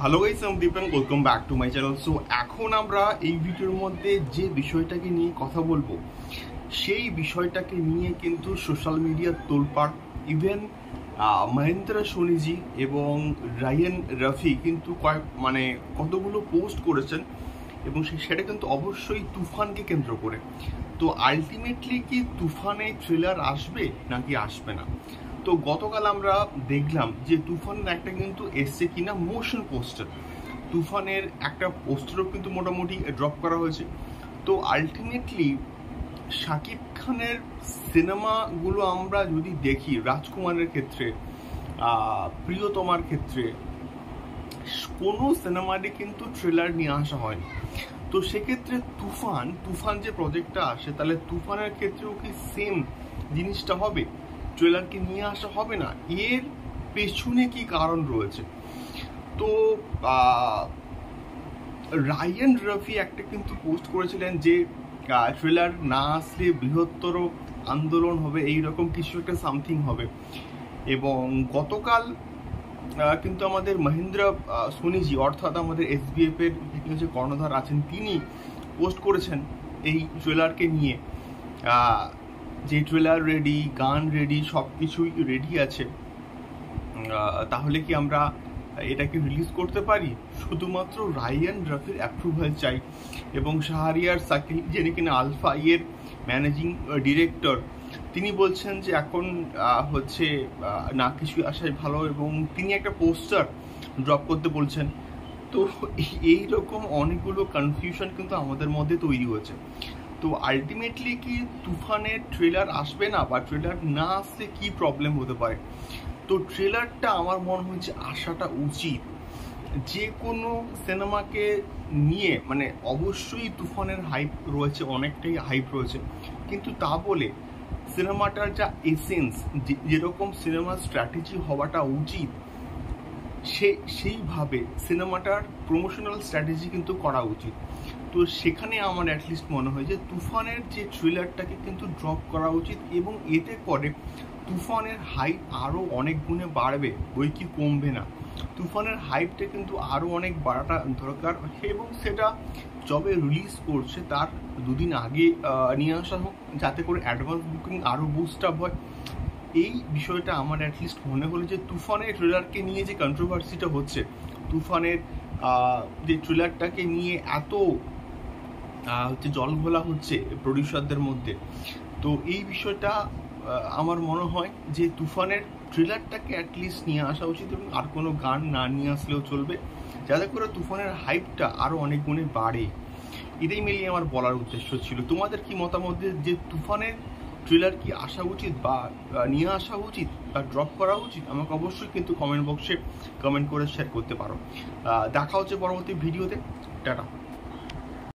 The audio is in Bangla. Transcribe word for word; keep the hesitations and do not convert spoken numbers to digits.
হ্যালো গাইস, আমি Dipen, welcome back to my channel. So এখন আমরা এই ভিডিওর মধ্যে যে বিষয়টাকে নিয়ে কথা বলবো সেই বিষয়টাকে নিয়ে কিন্তু সোশ্যাল মিডিয়ার তোলপাড়। ইভেন মহেন্দ্র সোনিজি এবং রায়ান রাফি কিন্তু কয়েক মানে কতগুলো পোস্ট করেছেন এবং সেটা কিন্তু অবশ্যই তুফানকে কেন্দ্র করে। তো আলটিমেটলি কি তুফানে ট্রেলার আসবে নাকি আসবে না? তো গতকাল আমরা দেখলাম যে তুফানের একটা কিন্তু এসছে কিনা মোশন পোস্টার, তুফানের একটা পোস্টারও কিন্তু মোটামুটি ড্রপ করা হয়েছে। তো আলটিমেটলি শাকিব খানের সিনেমাগুলো আমরা যদি দেখি, রাজকুমারের ক্ষেত্রে, প্রিয়তমার ক্ষেত্রে কোনো সিনেমারই কিন্তু ট্রেলার নিয়ে আসা হয়নি। তো সেক্ষেত্রে তুফান তুফান যে প্রজেক্টটা আসে, তাহলে তুফানের ক্ষেত্রেও কি সেম জিনিসটা হবে? ট্রেলারকে নিয়ে আসা হবে না? এর পেছনে কি কারণ রয়েছে? তো রায়ান রাফি একটা কিন্তু পোস্ট করেছিলেন যে ট্রেলার না আসলে বৃহত্তর আন্দোলন হবে, এইরকম কিছু একটা সামথিং হবে। এবং গতকাল কিন্তু আমাদের মহেন্দ্র সোনিজি অর্থাৎ আমাদের এসবিএফ এর যে কর্ণধার আছেন, তিনি পোস্ট করেছেন এই ট্রেলারকে নিয়ে যে ট্রেলার রেডি, গান রেডি, সব কিছুই রেডি আছে, তাহলে কি আমরা এটাকে রিলিজ করতে পারি? শুধুমাত্র রায়ান রাফির অ্যাপ্রুভাল চাই। এবং শাহরিয়ার সাকিল, যিনি কিনা আলফা এর ম্যানেজিং ডিরেক্টর, তিনি বলছেন যে এখন হচ্ছে না কিছু আসাই ভালো, এবং তিনি একটা পোস্টার ড্রপ করতে বলছেন। তো এইরকম অনেকগুলো কনফিউশন কিন্তু আমাদের মধ্যে তৈরি হয়েছে। তো আলটিমেটলি কি তুফানের ট্রেলার আসবে না, বা ট্রেলার না আসলে কি প্রবলেম হতে পারে? তো ট্রেলারটা আমার মনে হচ্ছে আসাটা উচিত। যে কোনো সিনেমাকে নিয়ে মানে অবশ্যই তুফানের হাইপ রয়েছে, অনেকটাই হাইপ রয়েছে, কিন্তু তা বলে সিনেমাটার যা এসেন্স, যেরকম সিনেমার স্ট্র্যাটেজি হওয়াটা উচিত, সে সেইভাবে সিনেমাটার প্রমোশনাল স্ট্র্যাটেজি কিন্তু করা উচিত। তো সেখানে আমার অ্যাটলিস্ট মনে হয় যে তুফানের যে ট্রেলারটাকে কিন্তু ড্রপ করা উচিত, এবং এতে করে তুফানের হাইপ আরও অনেক গুণে বাড়বে, বই কি কমবে না। তুফানের হাইপটা কিন্তু আরও অনেক বাড়াটা দরকার, এবং সেটা যবে রিলিজ করছে তার দুদিন আগে নিয়ে আসা হোক, যাতে করে অ্যাডভান্স বুকিং আরও বুস্ট আপ হয়। এই বিষয়টা আমার অ্যাটলিস্ট মনে হলো যে তুফানের ট্রেলারকে নিয়ে যে কন্ট্রোভার্সিটা হচ্ছে, তুফানের যে ট্রেলারটাকে নিয়ে এত হচ্ছে জল ঘোলা হচ্ছে প্রডিউসারদের মধ্যে, তো এই বিষয়টা আমার মনে হয় যে তুফানের ট্রেলারটাকে অ্যাটলিস্ট নিয়ে আসা উচিত, এবং আর কোনো গান না নিয়ে আসলেও চলবে, যাতে করে তুফানের হাইপটা আরও অনেক গুণে বাড়ে। এটাই মিলিয়ে আমার বলার উদ্দেশ্য ছিল। তোমাদের কি মতামত যে তুফানের ট্রেলার কি আসা উচিত, বা নিয়ে আসা উচিত, বা ড্রপ করা উচিত? আমাকে অবশ্যই কিন্তু কমেন্ট বক্সে কমেন্ট করে শেয়ার করতে পারো। দেখা হচ্ছে পরবর্তী ভিডিওতে। টাটা।